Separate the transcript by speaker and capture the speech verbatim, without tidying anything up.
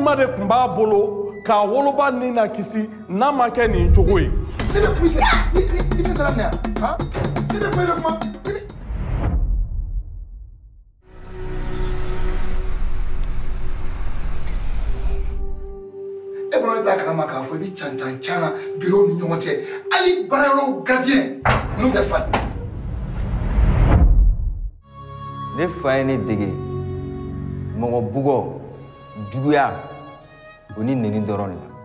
Speaker 1: ɲuman de tun b'a bolo k'a woloba ni na kisi n'a ma kɛ nin cogo ye.
Speaker 2: Ne bɛ kuma i fɛ ni ni ni taara nin yan han ne bɛ kuma i bɛ kuma. E bɔra da kalama k'a fɔ i bɛ can can can na bureau ni ɲɔgɔn cɛ hali baarayɔrɔ gardien ninnu tɛ fa.
Speaker 3: Ne fa ye ne dege mɔgɔ bugɔ juguya o ni neni dɔrɔn de la.